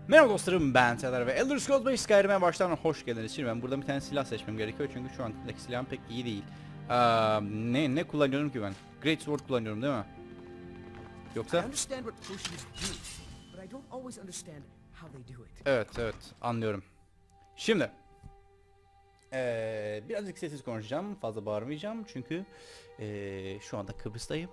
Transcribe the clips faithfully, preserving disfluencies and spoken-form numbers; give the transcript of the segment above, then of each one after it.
Merhaba dostlarım, ben Serdar ve Elder Scrolls beş Skyrim'e baştan hoş geldiniz. Şimdi ben burada bir tane silah seçmem gerekiyor çünkü şu andaki silahım pek iyi değil. Aa, ne ne kullanıyorum ki ben? Great Sword kullanıyorum değil mi? Yoksa? Evet evet anlıyorum. Şimdi ee, birazcık sessiz konuşacağım, fazla bağırmayacağım çünkü ee, şu anda Kıbrıs'tayım.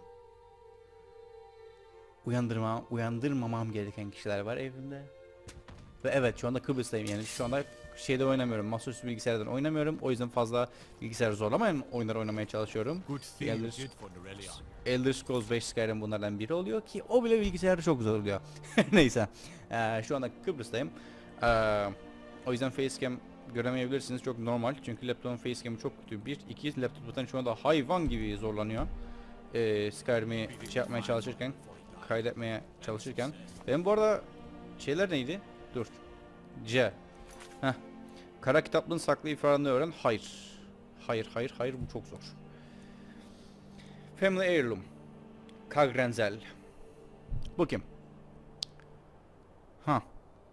Uyandırma, uyandırmamam gereken kişiler var evimde. Ve evet şu anda Kıbrıs'tayım, yani şu anda şeyde oynamıyorum, masaüstü bilgisayardan oynamıyorum, o yüzden fazla bilgisayarı zorlamayan oyunlar oynamaya çalışıyorum. Elder, Elder Scrolls beş Skyrim bunlardan biri oluyor ki o bile bilgisayarı çok zor oluyor. Neyse ee, şu anda Kıbrıs'tayım, ee, o yüzden facecam göremeyebilirsiniz, çok normal çünkü laptopun facecam'ı çok kötü. Bir, iki laptoptan şu anda hayvan gibi zorlanıyor ee, Skyrim'i şey yapmaya çalışırken, kaydetmeye çalışırken. Ben bu arada şeyler neydi? Dur. C. Heh. Kara kitaplığın saklı ifadelerini öğren. Hayır. Hayır, hayır, hayır. Bu çok zor. Family Heirloom. Kagrenzel. Bu kim? Ha.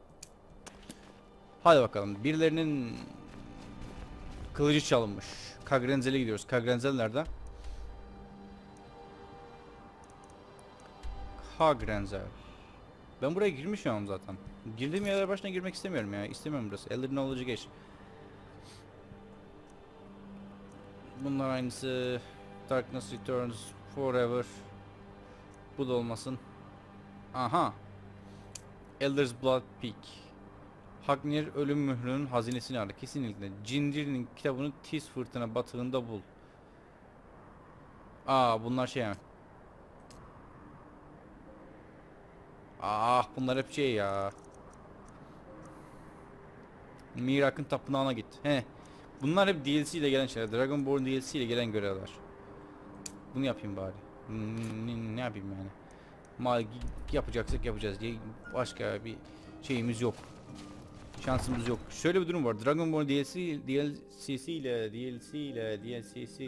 Hadi bakalım. Birilerinin kılıcı çalınmış. Kagrenzel'e gidiyoruz. Kagrenzel nerede? Kagrenzel. Ben buraya girmişim zaten. Girdiğim yerler başına girmek istemiyorum ya. İstemiyorum burası. Elder Knowledge'ı geç. Bunlar aynısı. Darkness Returns Forever. Bu da olmasın. Aha. Elder's Blood Peak. Hagnir ölüm mührünün hazinesini ara. Kesinlikle. Cindir'in kitabını tiz fırtına batığında bul. Aa bunlar şey mi? Ah bunlar hep şey ya. Mirak'ın tapınağına git. He. Bunlar hep D L C ile gelen şeyler. Dragonborn D L C ile gelen görevler. Bunu yapayım bari. Ne, ne yapayım yani? Mal yapacaksak yapacağız diye başka bir şeyimiz yok. Şansımız yok. Şöyle bir durum var. Dragonborn D L C D L C ile D L C ile D L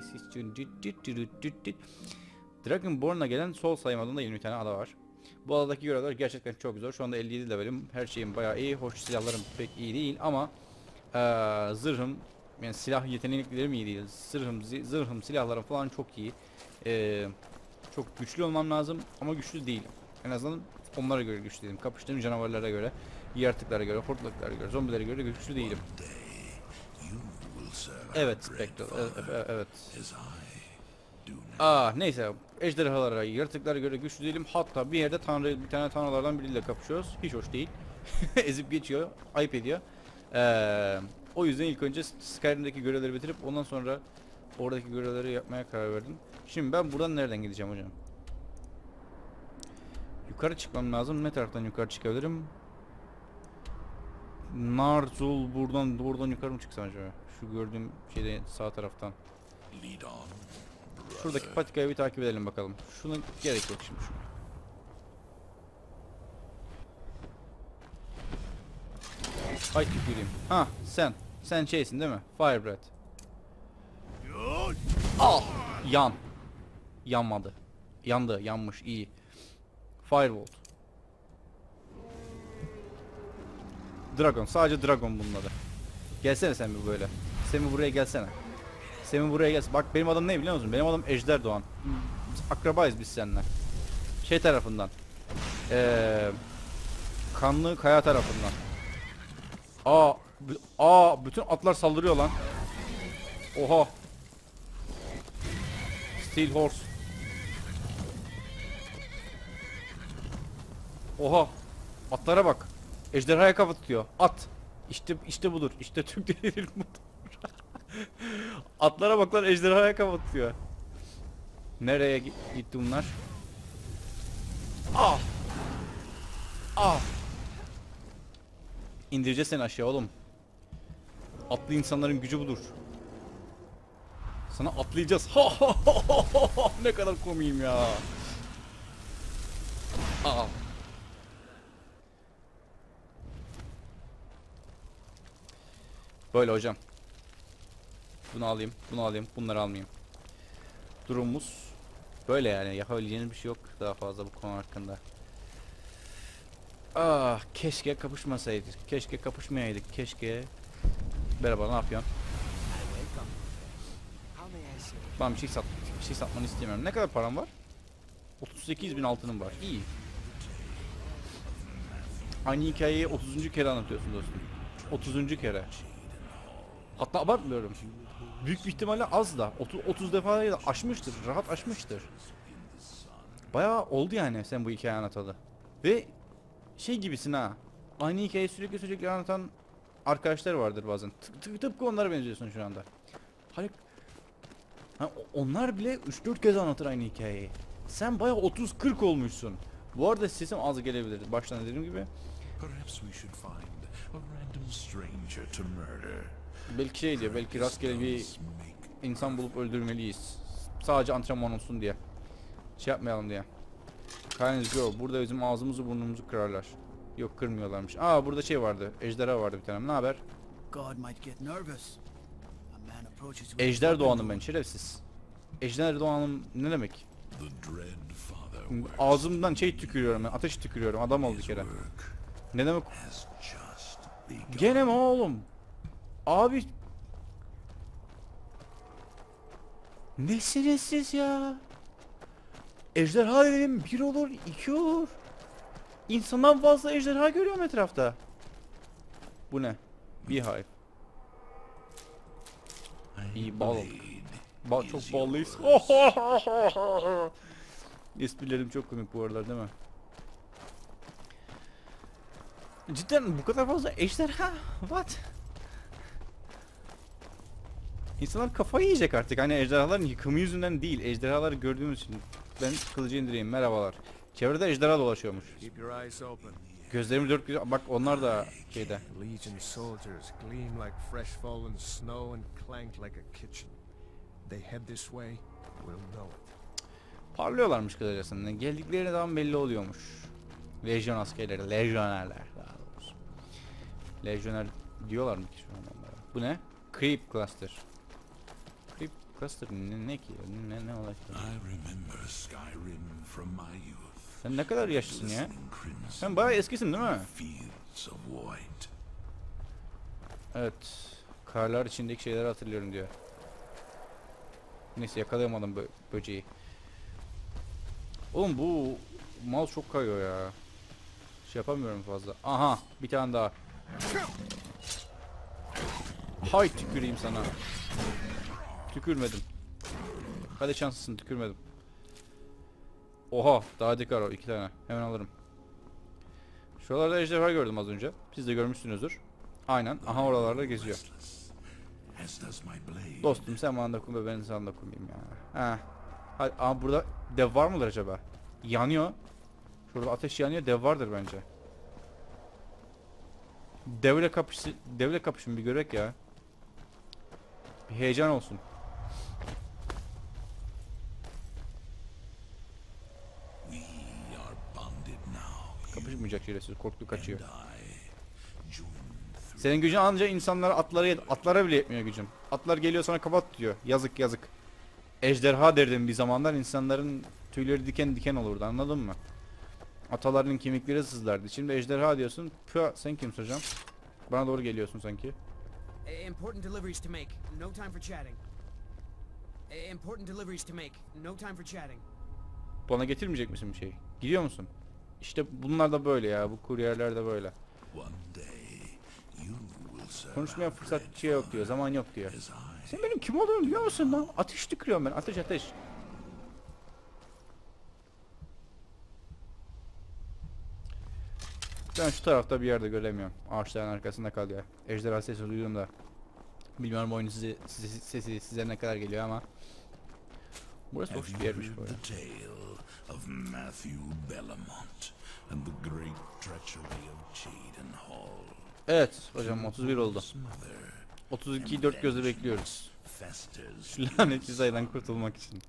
C Dragonborn'a gelen sol sayım adında yirmi tane ada var. Bu adadaki görevler gerçekten çok zor. Şu anda elli yedi levelim. Her şeyim bayağı iyi. Hoş, silahlarım pek iyi değil ama ee, zırhım, yani silah yeteneklerim iyi değil. Zırhım, zırhım, silahlarım falan çok iyi. Ee, çok güçlü olmam lazım ama güçlü değilim. En azından onlara göre güçlü değilim. Kapıştığım canavarlara göre, yaratıklara göre, hortlaklara göre, zombilere göre güçlü değilim. Evet, Spectre. Evet. evet. Aa, neyse. Ejderhalara, yaratıklara göre güçlü değilim. Hatta bir yerde tanrı, bir tane tanrılardan biriyle kapışıyoruz. Hiç hoş değil. Ezip geçiyor, ayıp ediyor. Ee, o yüzden ilk önce Skyrim'deki görevleri bitirip ondan sonra oradaki görevleri yapmaya karar verdim. Şimdi ben buradan nereden gideceğim hocam? Yukarı çıkmam lazım. Ne taraftan yukarı çıkabilirim? Narzul buradan buradan yukarı mı çıksam acaba? Şu gördüğüm şeyde sağ taraftan. Şuradaki patikayı bir takip edelim bakalım. Şuna gerek yok şimdi şuna. Ay tüküreyim. Ha sen. Sen şeysin değil mi? Firebreath. Ah! Yan. Yanmadı. Yandı. Yanmış. İyi. Firebolt. Dragon. Sadece Dragon bunun adı. Gelsene sen bir böyle. Sen bir buraya gelsene. Sen bir buraya gel. Bak benim adım ne biliyor musun? Benim adım Ejder Doğan. Akrabayız biz seninle. Şey tarafından. Ee, Kanlı Kaya tarafından. Aa, aa bütün atlar saldırıyor lan. Oha. Steel Horse. Oha. Atlara bak. Ejderhaya kafa tutuyor. At. İşte işte budur. İşte Türk delirir budur. Atlara bak lan, ejderhaya kafa tutuyor. Nereye gitti bunlar? Ah. Ah. İndireceğiz seni aşağı oğlum. Atlı insanların gücü budur. Sana atlayacağız. Ne kadar komiyim ya. Aa. Böyle hocam. Bunu alayım, bunu alayım, bunları almayayım. Durumumuz böyle yani. Yapabileceğiniz bir şey yok daha fazla bu konu hakkında. Ah, keşke kapışmasaydık. Keşke kapışmayaydık. Keşke. Merhaba, ne yapıyorsun? Ben bir şey sat, bir şey satmanı istemiyorum. Ne kadar param var? otuz sekiz bin altınım var. İyi. Aynı hikayeyi otuzuncu kere anlatıyorsun dostum. otuzuncu kere. Hatta abartmıyorum. Büyük bir ihtimalle az da. otuz, otuz defa da aşmıştır. Rahat aşmıştır. Bayağı oldu yani sen bu hikayeyi anlatalı. Ve şey gibisin ha. Aynı hikayeyi sürekli sürekli anlatan arkadaşlar vardır bazen. Tıp, tıp, tıpkı onlara benziyorsun şu anda. Hayır. Ha, onlar bile üç dört kez anlatır aynı hikayeyi. Sen bayağı otuz kırk olmuşsun. Bu arada sesim az gelebilir. Baştan dediğim gibi. Belki şey diyor, belki rastgele bir insan bulup öldürmeliyiz. Sadece antrenman olsun diye. Şey yapmayalım diye. Kindness Grow. Burada bizim ağzımızı burnumuzu kırarlar. Yok, kırmıyorlarmış. Aa, burada şey vardı. Ejderha vardı bir tane. Ne haber? Ejder doğanım ben, şerefsiz. Ejder doğanım ne demek? Ağzımdan şey tükürüyorum ben. Ateş tükürüyorum. Adam oldu bir kere. Ne demek? Gene mi oğlum? Abi. Nesiniz siz ya? Ejderha dedim, bir olur, iki olur. İnsandan fazla ejderha görüyorum etrafta. Bu ne? Beehive. İyi bal. Ba çok ballıyız. Esprilerim çok komik bu aralar değil mi? Cidden bu kadar fazla ejderha? What? İnsanlar kafayı yiyecek artık. Hani ejderhaların yıkımı yüzünden değil. Ejderhaları gördüğümüz için. Ben kılıcı indireyim. Merhabalar. Çevrede ejderha dolaşıyormuş. Gözlerimi dört göz... Bak onlar da şeyde. Parlıyorlarmış kısacası. Geldikleri zaman belli oluyormuş. Lejyon askerleri. Lejyonerler daha doğrusu. Lejyoner diyorlar mı ki şu an onlara? Bu ne? Creep Cluster. Creep Cluster ne, ne ki? Ne, ne olacak? Sen ne kadar yaşlısın ya? Sen bayağı eskisin değil mi? Evet. Karlar içindeki şeyleri hatırlıyorum diyor. Neyse, yakalayamadım bö böceği. Oğlum bu mouse çok kayıyor ya. Şey yapamıyorum fazla. Aha, bir tane daha. Hay tüküreyim sana. Tükürmedim. Hadi şanslısın, tükürmedim. Oha, daha dikkat o iki tane. Hemen alırım. Şuralarda ejderha gördüm az önce. Siz de görmüşsünüzdür. Aynen. Aha, oralarda geziyor. Dostum sen bana dokun ve ben sana dokunayım ya. Heh. Hadi, ama burada dev var mıdır acaba? Yanıyor. Şurada ateş yanıyor. Dev vardır bence. Devle kapışı, devle kapışın bir görek ya. Bir heyecan olsun. Kapışmayacak şerefsiz, korktu kaçıyor. Senin gücün anca insanlara, atlara, atlara bile yetmiyor gücüm. Atlar geliyor sana kapat diyor. Yazık yazık. Ejderha derdim bir zamanlar, insanların tüyleri diken diken olurdu, anladın mı? Atalarının kemikleri sızlardı. Şimdi ejderha diyorsun. Püh, sen kimsin hocam? Bana doğru geliyorsun sanki. Important deliveries to make. No time for chatting. Important deliveries to make. No time for chatting. Bana getirmeyecek misin bir şey? Gidiyor musun? İşte bunlar da böyle ya. Bu kuryerler de böyle. Konuşmaya fırsat şey yok diyor. Zaman yok diyor. Sen benim kim olduğumu biliyor musun lan? Ateş tükürüyorum ben. Ateş ateş. Ben şu tarafta bir yerde göremiyorum. Ağaçların arkasında kalıyor. Ejderha sesi duydum da. Bilmiyorum oyunu size, size, sesi size ne kadar geliyor ama. Burası hoş bir yermiş böyle. Evet hocam, otuz bir oldu. otuz ikiyi dört gözle bekliyoruz. Şu lanetli sayıdan kurtulmak için.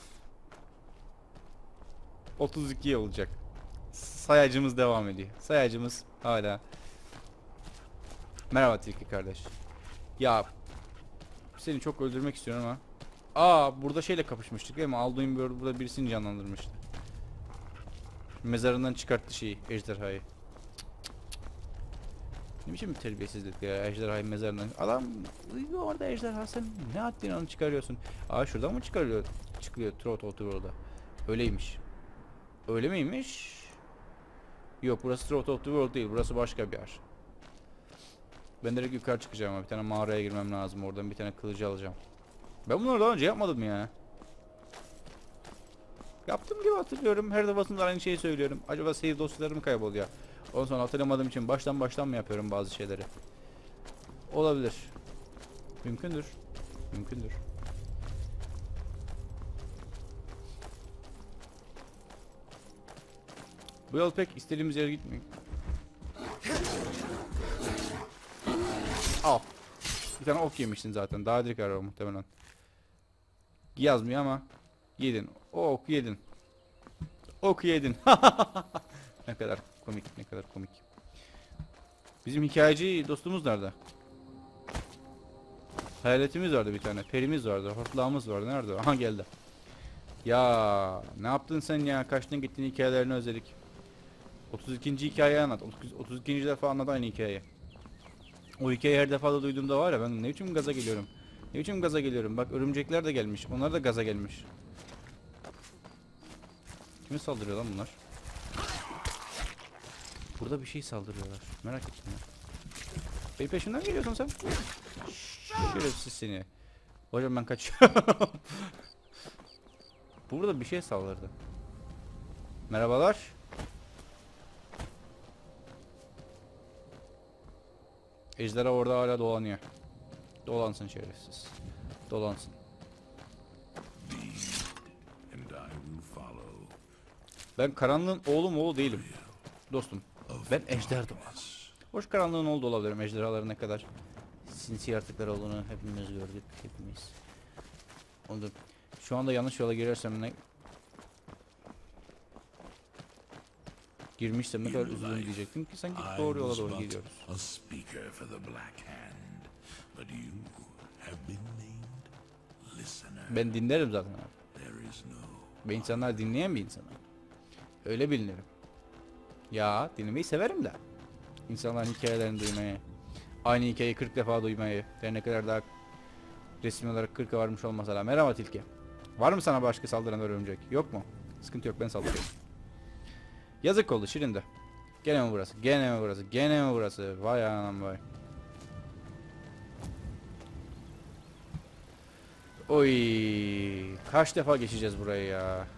otuz iki olacak. Sayacımız devam ediyor. Sayacımız hala. Merhaba Tilki kardeş. Ya seni çok öldürmek istiyorum ama. Aa, burada şeyle kapışmıştık değil mi? Alduin burada birisini canlandırmıştı. Mezarından çıkarttı şeyi, ejderhayı. Ne biçim bir terbiyesizlik ya, ejderhayı mezarından. Adam uyuyor orada, ejderha, sen ne haddini onu çıkarıyorsun? Aa, şuradan mı çıkarıyor? Çıkıyor Trot otur orada. Öyleymiş. Öyle miymiş? Yok, burası Trot of the World değil, burası başka bir yer. Ben direkt yukarı çıkacağım ama bir tane mağaraya girmem lazım, oradan bir tane kılıcı alacağım. Ben bunları daha önce yapmadım ya. Yaptığım gibi hatırlıyorum, her defasında aynı şeyi söylüyorum. Acaba save dosyalarım kayboluyor? Ondan sonra hatırlamadığım için baştan baştan mı yapıyorum bazı şeyleri? Olabilir. Mümkündür. Mümkündür. Bu yol pek istediğimiz yere gitmiyor. Al. Bir tane ok yemişsin zaten. Daha direkt arar muhtemelen. Yazmıyor ama yedin. O oku yedin. Oku yedin. Ne kadar komik, ne kadar komik. Bizim hikayeci dostumuz nerede? Hayaletimiz vardı bir tane. Perimiz vardı. Hortlağımız vardı. Nerede o? Aha, geldi. Ya ne yaptın sen ya? Kaçtın gittin, hikayelerini özledik. otuz ikinci hikayeyi anlat. otuz ikinci defa anlat aynı hikaye. O hikayeyi her defada duyduğumda var ya, ben ne biçim gaza geliyorum. Ne biçim gaza geliyorum. Bak, örümcekler de gelmiş. Onlar da gaza gelmiş. Kime saldırıyor lan bunlar? Burada bir şey saldırıyorlar. Merak ettim ya. Benim peşimden geliyorsun sen. Şerefsiz seni. Hocam ben kaçıyorum. Burada bir şey saldırdı. Merhabalar. Ejderha orada hala dolanıyor. Dolansın şerefsiz. Dolansın. Ben karanlığın oğlu mu oğlu değilim. Dostum. Ben ejder doğan. Hoş, karanlığın oğlu da olabilirim. Ejderhaların ne kadar sinsi yaratıklar olduğunu hepimiz gördük. Hepimiz. Onu da, şu anda yanlış yola girersem ne... Girmişsem ne kadar üzüldüm diyecektim ki sanki doğru yola doğru gidiyoruz. Ben dinlerim zaten abi. Ben insanlar dinleyen bir insanım. Öyle bilinirim. Ya dinlemeyi severim de. İnsanların hikayelerini duymayı. Aynı hikayeyi kırk defa duymayı. Her ne kadar daha resmi olarak kırka varmış olmasa da. Merhaba tilki. Var mı sana başka saldıran örümcek? Yok mu? Sıkıntı yok, ben saldırıyorum. Yazık oldu Şirin de. Gene mi burası? Gene mi burası? Gene mi burası? Vay anam vay. Oy, kaç defa geçeceğiz burayı ya?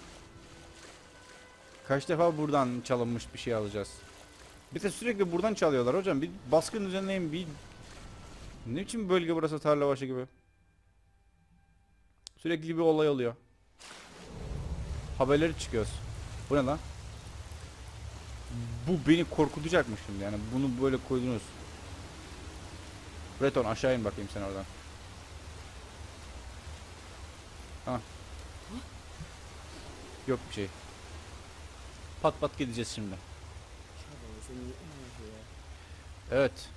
Kaç defa buradan çalınmış bir şey alacağız? Bir de sürekli buradan çalıyorlar hocam. Bir baskın düzenleyin, bir... Ne biçim bölge burası, Tarlabaşı gibi? Sürekli bir olay oluyor. Haberleri çıkıyoruz. Bu ne lan? Bu beni korkutacakmış şimdi yani. Bunu böyle koydunuz. Breton aşağı in bakayım sen oradan. Ha. Yok bir şey. Pat pat gideceğiz şimdi. Evet.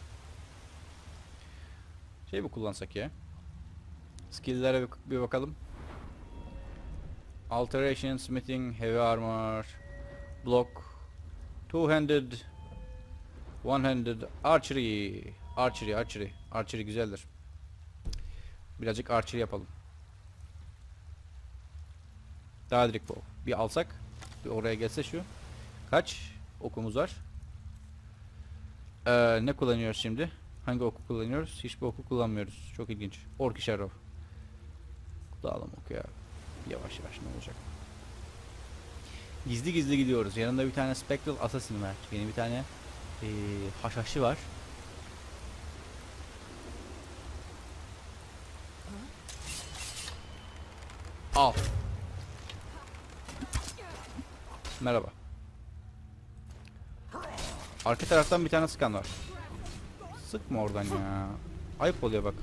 Şey mi kullansak ya? Skill'lere bir, bir bakalım. Alteration, smithing, heavy armor, block, two-handed, one-handed, archery, archery, archery, archery güzeldir. Birazcık archery yapalım. Daha direkt bu. Bir alsak, bir oraya gelse şu. Kaç okumuz var? Ee, ne kullanıyoruz şimdi? Hangi oku kullanıyoruz? Hiçbir oku kullanmıyoruz. Çok ilginç. Orc Arrow. Dağılım oku ya. Yavaş yavaş ne olacak? Gizli gizli gidiyoruz. Yanında bir tane Spectral Assassin var. Yeni bir tane ee, haşhaşı var. Al. Merhaba. Arka taraftan bir tane sıkan var. Sıkma oradan ya. Ayıp oluyor bak.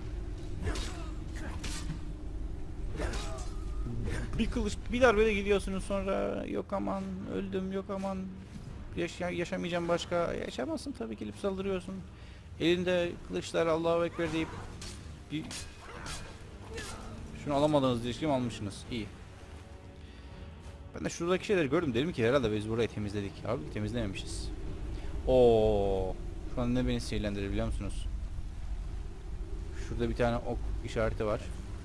Bir kılıç, bir darbede gidiyorsunuz, sonra yok aman öldüm, yok aman yaşa yaşamayacağım başka. Yaşamazsın tabii, gelip saldırıyorsun. Elinde kılıçlar, Allahu Ekber deyip bir... Şunu alamadınız diye kim almışsınız? İyi. Ben de şuradaki şeyleri gördüm, dedim ki herhalde biz burayı temizledik. Abi temizlememişiz. Oo, Şu an ne beni sinirlendirir biliyor musunuz? Şurada bir tane ok işareti var.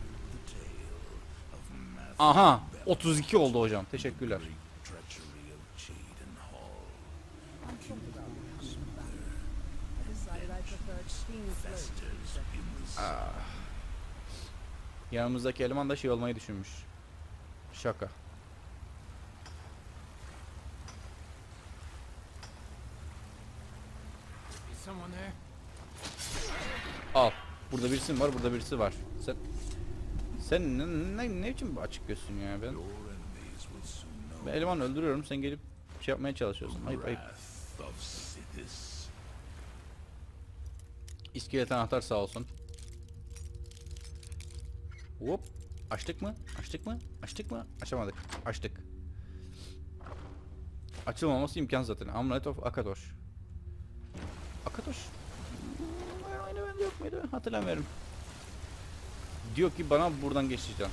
Aha, otuz iki oldu hocam. Teşekkürler. Ah. Yanımızdaki eleman da şey olmayı düşünmüş. Şaka. Al. Burada birisi var, burada birisi var. Sen sen ne, ne, ne biçim açık gözsün ya ben. Ben eleman öldürüyorum, sen gelip şey yapmaya çalışıyorsun. Ayıp ayıp. İskelet anahtar sağ olsun. Hop. Açtık mı? Açtık mı? Açtık mı? Açamadık. Açtık. Açılmaması imkansız zaten. Amulet of Akatosh. Akatosh. Aynı bende yok muydu? Hatırlamıyorum. Diyor ki bana buradan geçeceğim.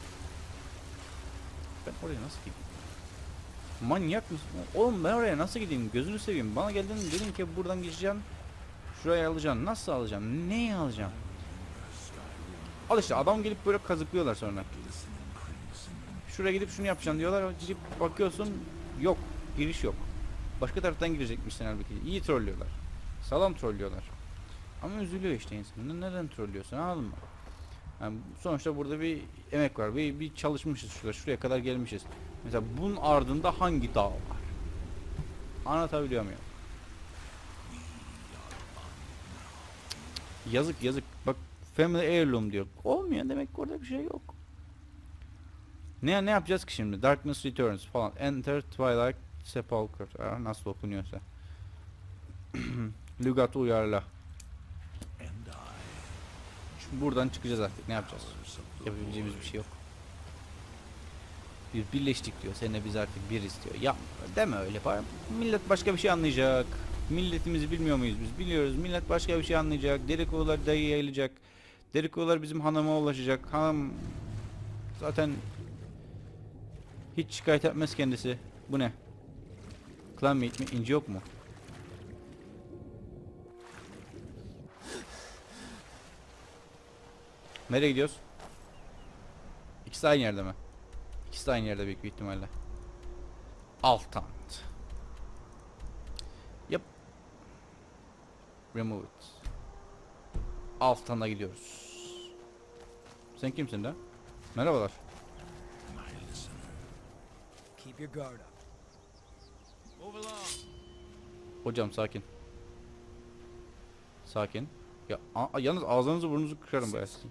Ben oraya nasıl gideyim? Manyak mısın? Oğlum ben oraya nasıl gideyim? Gözünü seveyim. Bana geldin dedin ki buradan geçeceğim. Şuraya alacağım. Nasıl alacağım? Neyi alacağım? Al işte adam gelip böyle kazıklıyorlar sonra. Şuraya gidip şunu yapacağım diyorlar. Gidip bakıyorsun yok. Giriş yok. Başka taraftan girecekmişsin halbuki. İyi trollüyorlar. Sağlam trollüyorlar. Ama üzülüyor işte insan. Neden trollüyorsun? Anladın mı? Yani sonuçta burada bir emek var. Bir, bir çalışmışız şurada. Şuraya kadar gelmişiz. Mesela bunun ardında hangi dağ var? Anlatabiliyor muyum? Yazık yazık. Bak family heirloom diyor. Olmuyor demek ki orada bir şey yok. Ne ne yapacağız ki şimdi? Darkness Returns falan. Enter Twilight Sepulchre. Ah, nasıl okunuyorsa. Lügatı uyarla. Buradan çıkacağız artık. Ne yapacağız? Yapabileceğimiz bir şey yok. Biz birleştik diyor. Seninle biz artık bir istiyor. Ya deme öyle. Millet başka bir şey anlayacak. Milletimizi bilmiyor muyuz biz? Biliyoruz. Millet başka bir şey anlayacak. Dedikodular dayı yayılacak. Dedikodular bizim hanıma ulaşacak. Hanım zaten hiç şikayet etmez kendisi. Bu ne? Clan mate mi? İnci yok mu? Nereye gidiyoruz? İkisi aynı yerde mi? İkisi de aynı yerde büyük bir ihtimalle. Altant. Yep. Remove it. Altant'a gidiyoruz. Sen kimsin de? Merhabalar. Keep your guard up. Move along. Hocam sakin. Sakin. Ya a- yalnız ağzınızı burnunuzu kırarım bayağı sizin.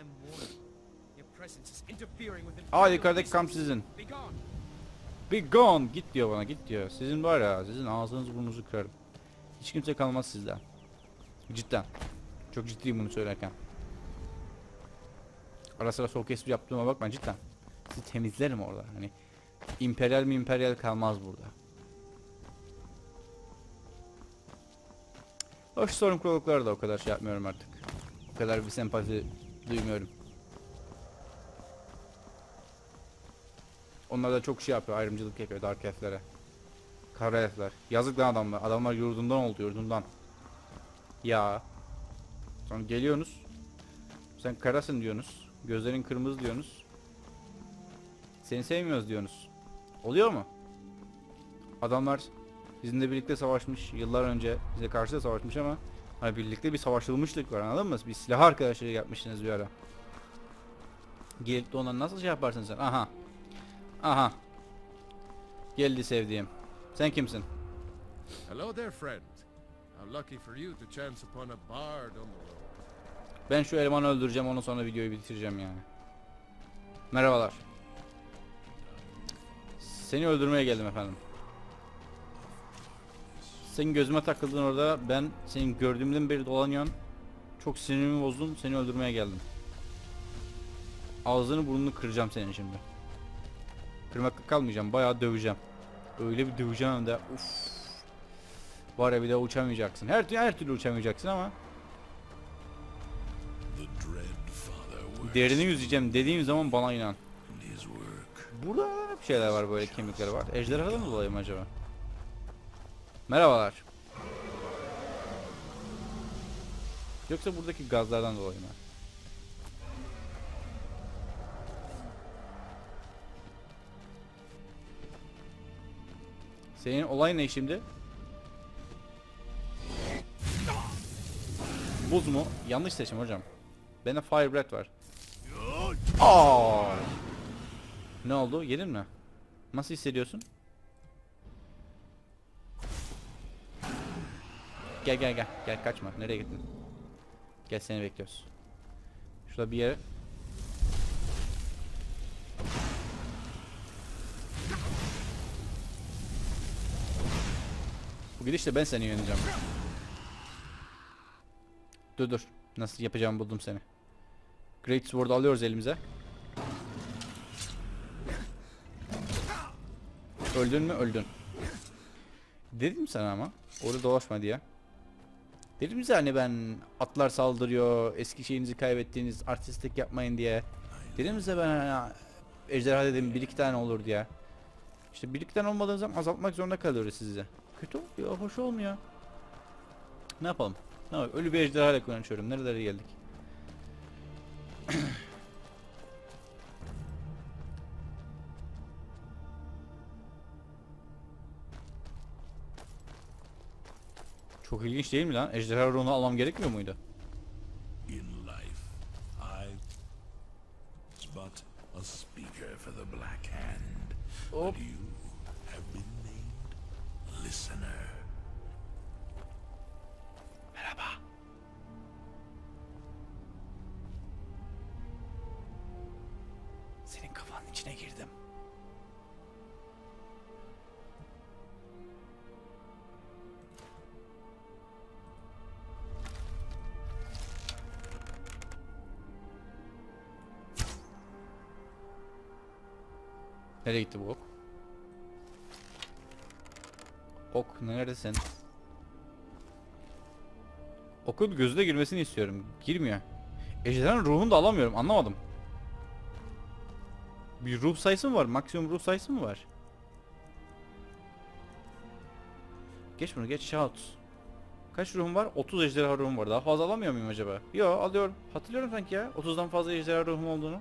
Aa yukarıdaki kamp sizin. Be gone. Git diyor bana, git diyor. Sizin var ya, sizin ağzınızı burnunuzu kırarım. Hiç kimse kalmaz sizden. Cidden. Çok ciddiyim bunu söylerken. Ara sıra soğuk espri yaptığıma bakma cidden. Sizi temizlerim orada. Hani İmperyal mi imperyal kalmaz burada. Hoş sorumluluklara da o kadar şey yapmıyorum artık. O kadar bir sempati duymuyorum. Onlar da çok şey yapıyor, ayrımcılık yapıyor Dark Elf'lere. Kara Elf'ler. Yazık lan adamlar. Adamlar yurdundan oldu, yurdundan. Ya. Sonra geliyorsunuz. Sen karasın diyorsunuz. Gözlerin kırmızı diyorsunuz. Seni sevmiyoruz diyorsunuz. Oluyor mu? Adamlar sizinle birlikte savaşmış. Yıllar önce bize karşı da savaşmış ama hani birlikte bir savaşılmışlık var, anladın mı? Bir silah arkadaşlığı yapmışsınız bir ara. Gelip de ona nasıl şey yaparsın sen? Aha. Aha. Geldi sevdiğim. Sen kimsin? Hello there, friend. How lucky for you to chance upon a bard on the road. Ben şu elemanı öldüreceğim, ondan sonra videoyu bitireceğim yani. Merhabalar. Seni öldürmeye geldim efendim. Senin gözüme takıldın orada. Ben senin gördüğümden beri dolanıyorsun. Çok sinirimi bozdun. Seni öldürmeye geldim. Ağzını burnunu kıracağım senin şimdi. Kırmakla kalmayacağım. Bayağı döveceğim. Öyle bir döveceğim hem de. Uf. Var ya bir daha uçamayacaksın. Her, her türlü uçamayacaksın ama. Derini yüzeceğim dediğim zaman bana inan. Burada hep şeyler var, böyle kemikleri var. Ejderhadan mı dolayı mı acaba? Merhabalar. Yoksa buradaki gazlardan dolayı mı? Senin olay ne şimdi? Buz mu? Yanlış seçim hocam. Bende Fire Breath var. Aa! Ne oldu? Yedin mi? Nasıl hissediyorsun? Gel gel gel. Gel kaçma. Nereye gittin? Gel seni bekliyoruz. Şurada bir yere. Bu gidişle ben seni yeneceğim. Dur dur. Nasıl yapacağımı buldum seni. Great Sword'u alıyoruz elimize. Öldün mü? Öldün. Dedim sana ama. Orada dolaşma diye. Dedim size hani ben atlar saldırıyor, eski şeyinizi kaybettiğiniz artistlik yapmayın diye. Dedim size ben hani ejderha dedim bir iki tane olur diye. İşte bir iki tane olmadığı zaman azaltmak zorunda kalıyoruz size. Kötü oluyor, hoş olmuyor. Ne yapalım? Ne yapalım? Ölü bir ejderha ile konuşuyorum. Nerelere geldik? Çok ilginç değil mi lan? Ejderha ruhunu almam gerekmiyor muydu? In life, I was but a speaker for the Black Hand. Hop. But you have been named listener. Merhaba. Senin kafanın içine girdim. Nereye gitti bu ok? Ok neredesin? Okun gözüne girmesini istiyorum. Girmiyor. Ejderhanın ruhunu da alamıyorum. Anlamadım. Bir ruh sayısı mı var? Maksimum ruh sayısı mı var? Geç bunu geç. Shout. Kaç ruhum var? otuz ejderha ruhum var. Daha fazla alamıyor muyum acaba? Yo alıyorum. Hatırlıyorum sanki ya. otuzdan fazla ejderha ruhum olduğunu.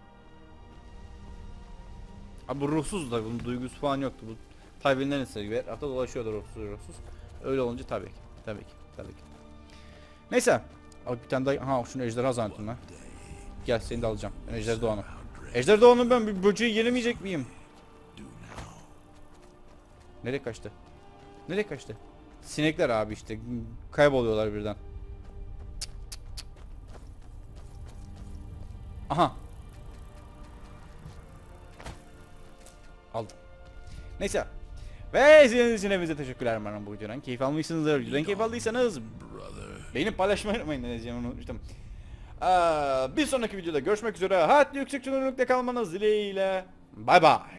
Abi bu ruhsuz da bunun duygusu falan yoktu. Bu Tywin'lerin istediği gibi hatta dolaşıyordu ruhsuz ruhsuz. Öyle olunca tabii ki. Tabii ki. Tabii ki. Neyse. Al bir tane daha. Ha şunu ejderha zannettim lan. Gel seni de alacağım. Ben Ejder Doğan'ım. Ejder Doğan'ım ben bir böceği yenemeyecek miyim? Nereye kaçtı? Nereye kaçtı? Sinekler abi işte. Kayboluyorlar birden. Aha. Aldım. Neyse. Ve izlediğiniz için hepinize teşekkürler bana bu videodan. Keyif almışsınızdır. Videodan keyif aldıysanız beğenip paylaşmayı unutmayın. Ne diyeceğimi unutmuştum. Ee, bir sonraki videoda görüşmek üzere. Hayatlı yüksek çözünürlükte kalmanız dileğiyle. Bay bay.